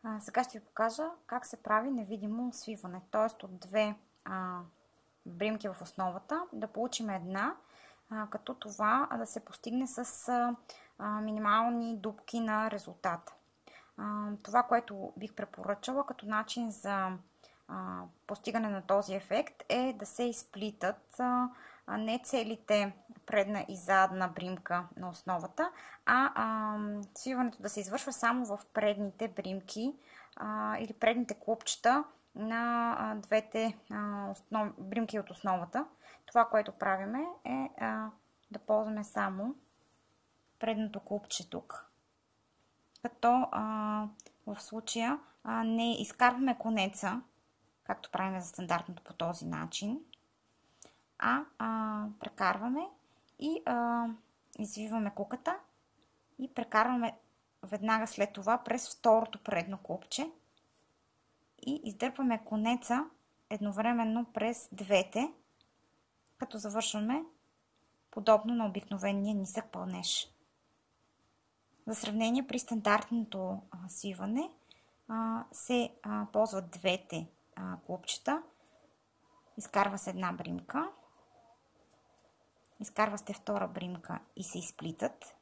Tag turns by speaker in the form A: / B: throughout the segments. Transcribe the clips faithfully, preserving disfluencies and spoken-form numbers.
A: А, сега ще ви покажа как се прави невидимо свиване, т.е. от две а, бримки в основата да получим една, а, като това да се постигне с а, а, минимални дупки на резултата. А, това, което бих препоръчала като начин за а, постигане на този ефект е да се изплитат а, не целите предна и задна бримка на основата, а, а свиването да се извършва само в предните бримки а, или предните клупчета на а, двете а, основ... бримки от основата. Това, което правиме е а, да ползваме само предното клупче тук, като а, в случая а, не изкарваме конеца, както правим за стандартното по този начин, а, а прекарваме и а, извиваме куката и прекарваме веднага след това през второто предно клупче и издърпваме конеца едновременно през двете, като завършваме подобно на обикновения нисък пълнеж. За сравнение, при стандартното а, свиване а, се а, ползват двете а, клупчета, изкарва се една бримка, изкарва се втора бримка и се изплитат.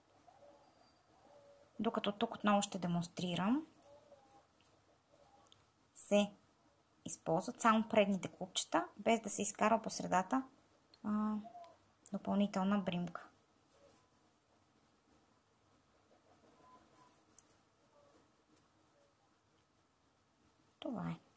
A: Докато тук отново ще демонстрирам, се използват само предните клупчета, без да се изкарва по средата а, допълнителна бримка. Това е.